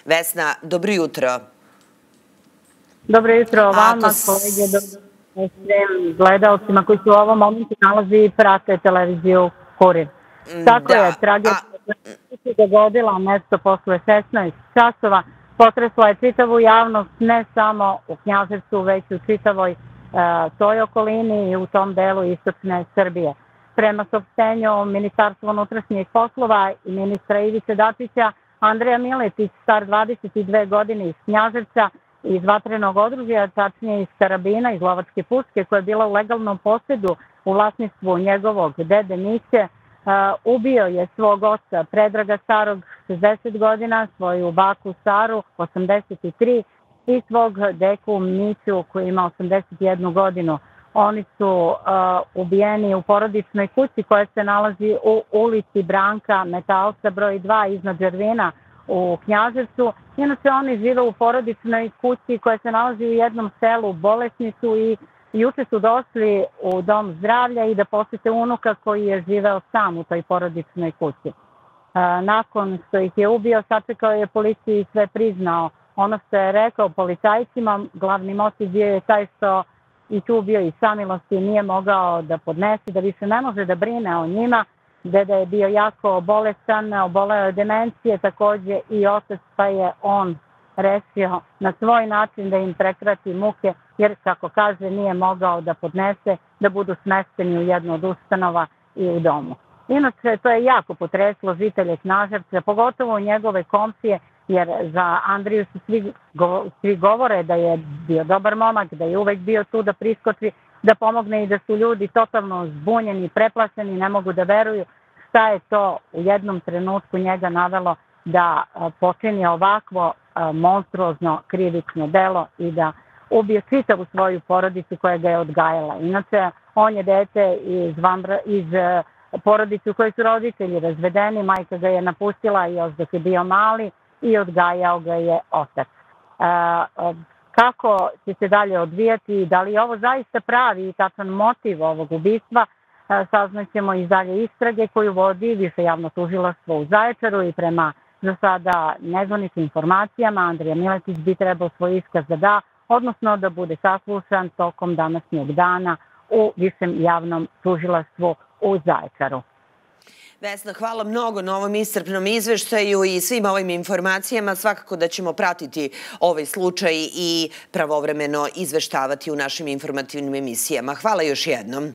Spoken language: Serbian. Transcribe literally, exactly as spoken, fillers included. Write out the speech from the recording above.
Vesna, dobro jutro. Dobro jutro vama, kolege, svim gledalcima koji se u ovom momentu nalazi i prate televiziju Kurir. Tako je, tragedija se dogodila nešto posle šesnaest časova, potresla je čitavu javnost, ne samo u Knjaževcu, već u čitavoj toj okolini i u tom delu istočne Srbije. Prema saopštenju Ministarstva unutrašnjih poslova i ministra Ivice Dačića, Andreja Miletić, star dvadeset dve godine, iz Knjaževca, iz vatrenog oružja, tačnije iz karabina, iz lovačke puške, koja je bila u legalnom posedu u vlasništvu njegovog dede Miće, ubio je svog oca Predraga Starog, šezdeset godina, svoju baku Saru, osamdeset tri, i svog deku Miću, koji ima osamdeset jednu godinu. Oni su ubijeni u porodičnoj kući koja se nalazi u ulici Branka Metalca broj dva iznad Đervina u Knjaževcu. Inače, oni žive u porodičnoj kući koja se nalazi u jednom selu, bolesni su, i juče su došli u dom zdravlja i da posete unuka koji je živeo sam u toj porodičnoj kući. Nakon što ih je ubio, sačekao je policiju i sve priznao. Ono što je rekao policajcima, glavni motiv bio je taj što i tu bio i samilosti, nije mogao da podnese, da više ne može da brine o njima. Deda je bio jako bolestan, oboleo je demencije takođe i otac, pa je on rešio na svoj način da im prekrati muke, jer, kako kaže, nije mogao da podnese da budu smešteni u jednu od ustanova i u domu. Inače, to je jako potreslo žitelje Knjaževca, pogotovo njegove komšije, jer za Andriju su svi, svi govore da je bio dobar momak, da je uvek bio tu da priskoči, da pomogne, i da su ljudi totalno zbunjeni, preplašeni, ne mogu da veruju šta je to u jednom trenutku njega navelo da počini ovakvo monstruozno krivično delo i da ubije čitavu svoju porodicu koja ga je odgajala. Inače, on je dete iz, iz porodice u kojoj su roditelji razvedeni, majka ga je napustila još dok je bio mali i odgajao ga je otac. Kako će se dalje odvijati, da li je ovo zaista pravi i tačan motiv ovog ubistva, saznaćemo iz dalje istrage koju vodi Više javno tužilaštvo u Zaječaru, i prema za sada nezvaničnim informacijama Andrija Miletić bi trebao svoj iskaz da da, odnosno da bude saslušan tokom današnjeg dana u Višem javnom tužilaštvu u Zaječaru. Vesna, hvala mnogo na ovom iscrpnom izveštaju i svim ovim informacijama. Svakako da ćemo pratiti ovaj slučaj i pravovremeno izveštavati u našim informativnim emisijama. Hvala još jednom.